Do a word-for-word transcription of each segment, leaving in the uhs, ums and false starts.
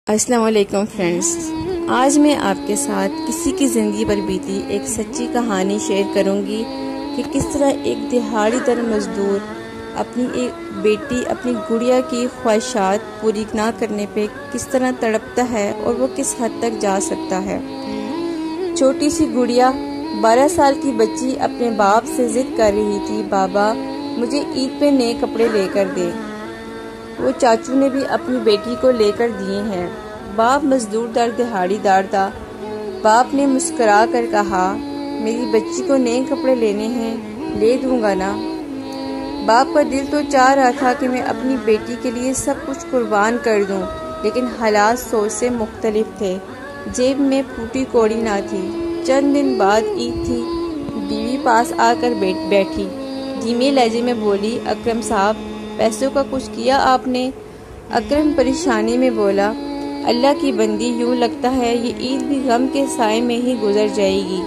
السلام علیکم فرینڈز، آج میں آپ کے ساتھ کسی کی زندگی پر بیتی ایک سچی کہانی شیئر کروں گی کہ کس طرح ایک دہاڑی در مزدور اپنی ایک بیٹی اپنی گڑیا کی خواہشات پوری نہ کرنے پہ کس طرح تڑپتا ہے اور وہ کس حد تک جا سکتا ہے۔ چھوٹی سی گڑیا بارہ سال کی بچی اپنے باپ سے ضد کر رہی تھی، بابا مجھے عید پہ نئے کپڑے لے کر دے۔ وہ چاچو نے بھی اپنی بیٹی کو لے کر دیے ہیں۔ باپ مزدور در دہاڑی دار تھا۔ باپ نے مسکرا کر کہا، میری بچی کو نئے کپڑے لینے ہیں، لے دوں گا نا۔ باپ کا دل تو چاہ رہا تھا کہ میں اپنی بیٹی کے لیے سب کچھ قربان کر دوں، لیکن حالات سوچ سے مختلف تھے۔ جیب میں پھوٹی کوڑی نہ تھی۔ چند دن بعد عید تھی۔ بیوی پاس آ کر بیٹھی، دھیمے لہجے میں بولی، اکرم صاحب پیسوں کا کچھ کیا آپ نے؟ اکرم پریشانی میں بولا، اللہ کی بندی، یوں لگتا ہے یہ عید بھی غم کے سائے میں ہی گزر جائے گی۔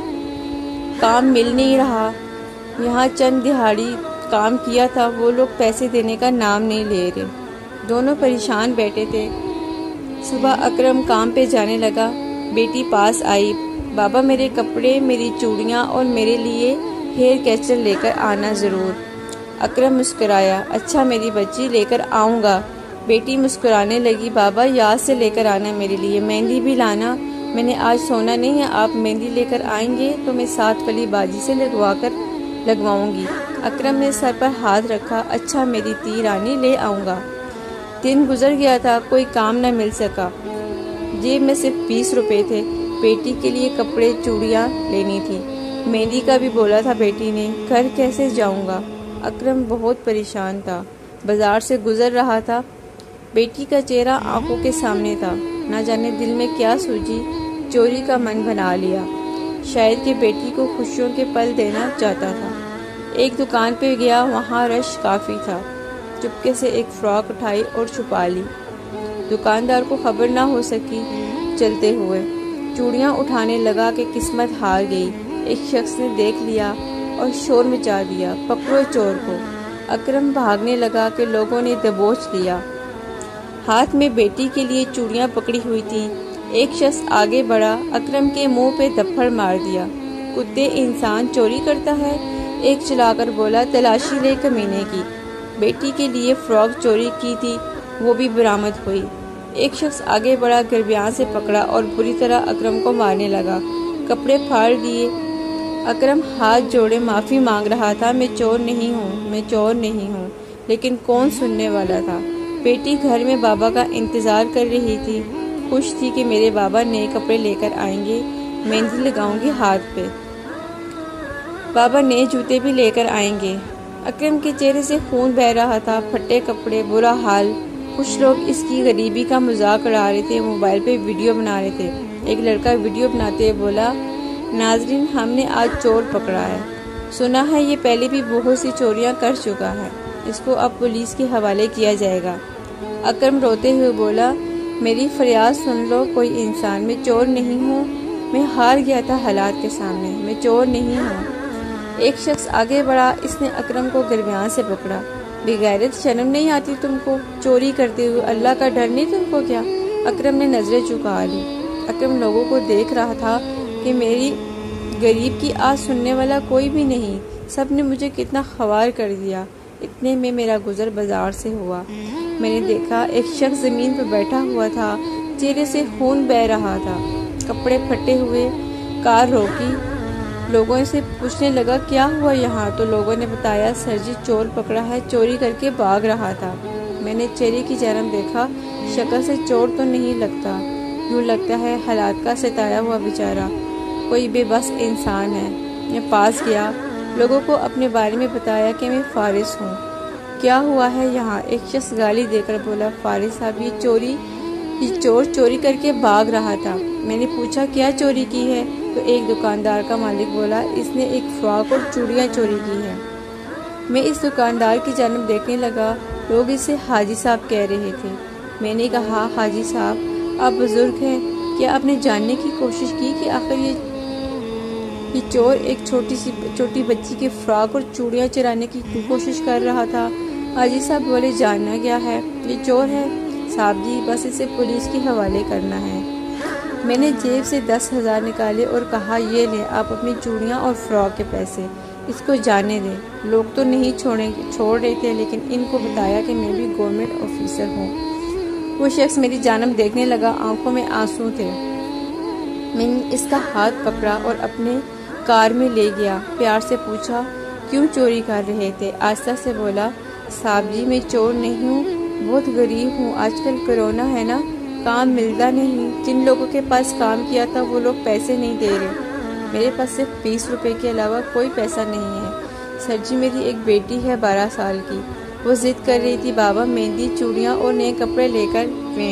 کام مل نہیں رہا۔ یہاں چند دہاڑی کام کیا تھا، وہ لوگ پیسے دینے کا نام نہیں لے رہے۔ دونوں پریشان بیٹھے تھے۔ صبح اکرم کام پہ جانے لگا۔ بیٹی پاس آئی، بابا میرے کپڑے، میری چوڑیاں اور میرے لیے ہیئر کیچر لے کر آنا ضرور۔ اکرم مسکرایا، اچھا میری بچی، لے کر آؤں گا۔ بیٹی مسکرانے لگی، بابا یاد سے لے کر آنا میرے لیے، مہندی بھی لانا، میں نے آج سونا نہیں ہے، آپ مہندی لے کر آئیں گے تو میں ساتھ والی باجی سے لگوا کر لگواؤں گی۔ اکرم نے سر پر ہاتھ رکھا، اچھا میری تی رانی، لے آؤں گا۔ دن گزر گیا تھا، کوئی کام نہ مل سکا۔ جیب میں صرف بیس روپے تھے۔ بیٹی کے لیے کپڑے چوڑیاں لینی تھی، مہندی کا بھی بولا تھا بیٹی نے۔ گھر کیسے جاؤں گا؟ اکرم بہت پریشان تھا، بازار سے گزر رہا تھا۔ بیٹی کا چہرہ آنکھوں کے سامنے تھا۔ نہ جانے دل میں کیا سوچی، چوری کا من بنا لیا۔ شاید کہ بیٹی کو خوشیوں کے پل دینا چاہتا تھا۔ ایک دکان پہ گیا، وہاں رش کافی تھا۔ چپکے سے ایک فراک اٹھائی اور چھپا لی۔ دکاندار کو خبر نہ ہو سکی۔ چلتے ہوئے چوڑیاں اٹھانے لگا کہ قسمت ہار گئی۔ ایک شخص نے دیکھ لیا اور شور مچا دیا، پکڑو چور کو۔ اکرم بھاگنے لگا کہ لوگوں نے دبوچ لیا۔ ہاتھ میں بیٹی کے لیے چوڑیاں پکڑی ہوئی تھیں۔ ایک شخص آگے بڑھا، اکرم کے منہ پہ تھپڑ مار دیا۔ کتے انسان چوری کرتا ہے؟ ایک چلا کر بولا، تلاشی لے کمینے کی۔ بیٹی کے لیے فراک چوری کی تھی، وہ بھی برآمد ہوئی۔ ایک شخص آگے بڑھا، گریباں سے پکڑا اور بری طرح اکرم کو مارنے لگا۔ کپڑے پھاڑ دیے۔ اکرم ہاتھ جوڑے معافی مانگ رہا تھا، میں چور نہیں ہوں، میں چور نہیں ہوں، لیکن کون سننے والا تھا؟ بیٹی گھر میں بابا کا انتظار کر رہی تھی، خوش تھی کہ میرے بابا نئے کپڑے لے کر آئیں گے، مہندی لگاؤں گی ہاتھ پہ، بابا نئے جوتے بھی لے کر آئیں گے۔ اکرم کے چہرے سے خون بہہ رہا تھا، پھٹے کپڑے، برا حال۔ کچھ لوگ اس کی غریبی کا مذاق اڑا رہے تھے، موبائل پہ ویڈیو بنا رہے تھے۔ ایک لڑکا ویڈیو بناتے ہوئے بولا، ناظرین ہم نے آج چور پکڑا ہے، سنا ہے یہ پہلے بھی بہت سی چوریاں کر چکا ہے، اس کو اب پولیس کے حوالے کیا جائے گا۔ اکرم روتے ہوئے بولا، میری فریاد سن لو، کوئی انسان، میں چور نہیں ہوں، میں ہار گیا تھا حالات کے سامنے، میں چور نہیں ہوں۔ ایک شخص آگے بڑھا، اس نے اکرم کو گریباں سے پکڑا، بے غیرت، شرم نہیں آتی تم کو؟ چوری کرتے ہوئے اللہ کا ڈر نہیں تم کو کیا؟ اکرم نے نظریں جھکا لی۔ اکرم لوگوں کو دیکھ رہا تھا کہ میری غریب کی آواز سننے والا کوئی بھی نہیں، سب نے مجھے کتنا خوار کر دیا۔ اتنے میں میرا گزر بازار سے ہوا۔ میں نے دیکھا ایک شخص زمین پر بیٹھا ہوا تھا، چہرے سے خون بہہ رہا تھا، کپڑے پھٹے ہوئے۔ کار روکی، لوگوں سے پوچھنے لگا کیا ہوا یہاں، تو لوگوں نے بتایا، سر جی چور پکڑا ہے، چوری کر کے بھاگ رہا تھا۔ میں نے چہرے کی جانب دیکھا، شکل سے چور تو نہیں لگتا، یوں لگتا ہے حالات کا ستایا ہوا بیچارہ، کوئی بے بس انسان ہے۔ میں پاس گیا، لوگوں کو اپنے بارے میں بتایا کہ میں فارس ہوں، کیا ہوا ہے یہاں۔ ایک شخص گالی دے کر بولا، فارس صاحب یہ چوری یہ چور چوری کر کے بھاگ رہا تھا۔ میں نے پوچھا کیا چوری کی ہے، تو ایک دکاندار کا مالک بولا، اس نے ایک فراک اور چوڑیاں چوری کی ہیں۔ میں اس دکاندار کی جانب دیکھنے لگا، لوگ اسے حاجی صاحب کہہ رہے تھے۔ میں نے کہا، حاجی صاحب آپ بزرگ ہیں، کیا آپ نے جاننے کی کوشش کی کہ آخر یہ یہ چور ایک چھوٹی سی چھوٹی بچی کے فراک اور چوڑیاں چرانے کی کوشش کر رہا تھا؟ حاجی صاحب بولے، جاننا کیا ہے، یہ چور ہے، صاحب جی بس اسے پولیس کے حوالے کرنا ہے۔ میں نے جیب سے دس ہزار نکالے اور کہا یہ لیں آپ اپنی چوڑیاں اور فراک کے پیسے، اس کو جانے دیں۔ لوگ تو نہیں چھوڑیں چھوڑ رہے تھے لیکن ان کو بتایا کہ میں بھی گورنمنٹ آفیسر ہوں۔ وہ شخص میری جانب دیکھنے لگا، آنکھوں میں آنسو تھے۔ میں نے اس کا ہاتھ پکڑا اور اپنے کار میں لے گیا۔ پیار سے پوچھا کیوں چوری کر رہے تھے؟ آہستہ سے بولا صاحب جی میں چور نہیں ہوں، بہت غریب ہوں، آج کل کرونا ہے نا، کام ملتا نہیں، جن لوگوں کے پاس کام کیا تھا وہ لوگ پیسے نہیں دے رہے، میرے پاس صرف بیس روپے کے علاوہ کوئی پیسہ نہیں ہے۔ سر جی میری ایک بیٹی ہے بارہ سال کی، وہ ضد کر رہی تھی بابا مہندی چوڑیاں اور نئے کپڑے لے کر میں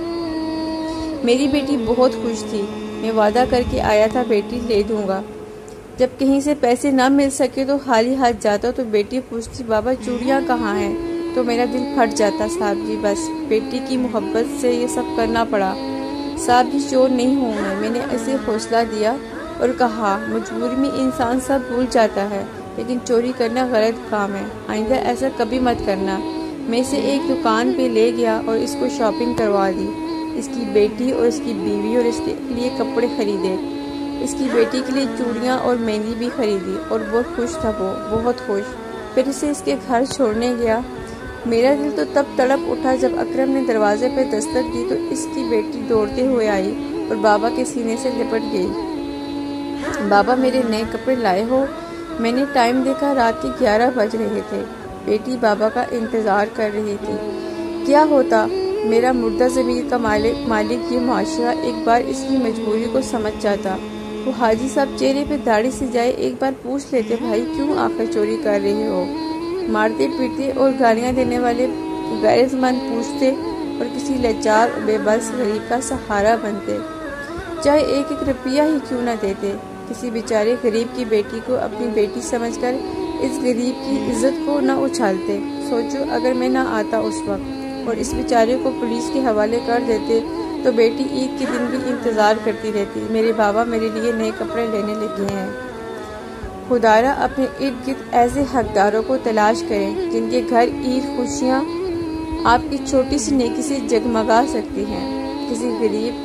میری بیٹی بہت خوش تھی، میں وعدہ کر کے آیا تھا بیٹی لے دوں گا۔ جب کہیں سے پیسے نہ مل سکے تو خالی ہاتھ جاتا تو بیٹی پوچھتی بابا چوڑیاں کہاں ہیں، تو میرا دل پھٹ جاتا صاحب جی، بس بیٹی کی محبت سے یہ سب کرنا پڑا۔ صاحب جی چور نہیں ہوں میں میں نے اسے حوصلہ دیا اور کہا مجبوری میں انسان سب بھول جاتا ہے لیکن چوری کرنا غلط کام ہے، آئندہ ایسا کبھی مت کرنا۔ میں اسے ایک دکان پہ لے گیا اور اس کو شاپنگ کروا دی، اس کی بیٹی اور اس کی بیوی اور اس کے لیے کپڑے خریدے، اس کی بیٹی کے لیے چوڑیاں اور مہندی بھی خریدی اور بہت خوش تھا، وہ بہت خوش۔ پھر اسے اس کے گھر چھوڑنے گیا۔ میرا دل تو تب تڑپ اٹھا جب اکرم نے دروازے پہ دستک دی تو اس کی بیٹی دوڑتے ہوئے آئی اور بابا کے سینے سے لپٹ گئی۔ بابا میرے نئے کپڑے لائے ہو؟ میں نے ٹائم دیکھا، رات کے گیارہ بج رہے تھے۔ بیٹی بابا کا انتظار کر رہی تھی۔ کیا ہوتا میرا مردہ ضمیر کا مالک مالک یہ معاشرہ ایک بار اس کی مجبوری کو سمجھ جاتا۔ وہ حاجی صاحب چہرے پہ داڑھی سے جائے ایک بار پوچھ لیتے بھائی کیوں آخر چوری کر رہے ہو؟ مارتے پیٹتے اور گالیاں دینے والے غیرت مند پوچھتے اور کسی لاچار بے بس غریب کا سہارا بنتے، چاہے ایک ایک روپیہ ہی کیوں نہ دیتے۔ کسی بیچارے غریب کی بیٹی کو اپنی بیٹی سمجھ کر اس غریب کی عزت کو نہ اچھالتے۔ سوچو اگر میں نہ آتا اس وقت اور اس بیچارے کو پولیس کے حوالے کر دیتے تو بیٹی عید کے دن بھی انتظار کرتی رہتی، میرے بابا میرے لیے نئے کپڑے لینے لگے ہیں۔ خدارا اپنے ارد گرد ایسے حقداروں کو تلاش کریں جن کے گھر عید خوشیاں آپ کی چھوٹی سی نیکی سے جگمگا سکتی ہیں۔ کسی غریب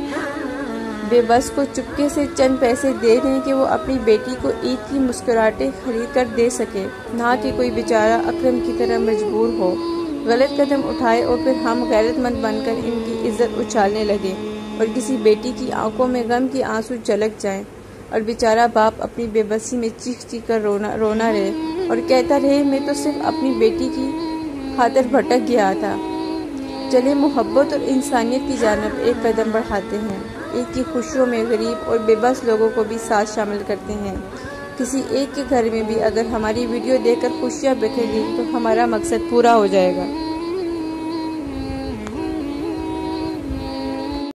بے بس کو چپکے سے چند پیسے دے دیں کہ وہ اپنی بیٹی کو عید کی مسکراہٹیں خرید کر دے سکے، نہ کہ کوئی بیچارہ اکرم کی طرح مجبور ہو، غلط قدم اٹھائے اور پھر ہم غیرت مند بن کر ان کی عزت اچھالنے لگے اور کسی بیٹی کی آنکھوں میں غم کے آنسو جھلک جائیں اور بیچارہ باپ اپنی بے بسی میں چیخ چیخ کر رونا رونا رہے اور کہتا رہے میں تو صرف اپنی بیٹی کی خاطر بھٹک گیا تھا۔ چلے محبت اور انسانیت کی جانب ایک قدم بڑھاتے ہیں، عید کی خوشیوں میں غریب اور بے بس لوگوں کو بھی ساتھ شامل کرتے ہیں۔ کسی ایک کے گھر میں بھی اگر ہماری ویڈیو دیکھ کر خوشیاں بکھر گئی تو ہمارا مقصد پورا ہو جائے گا۔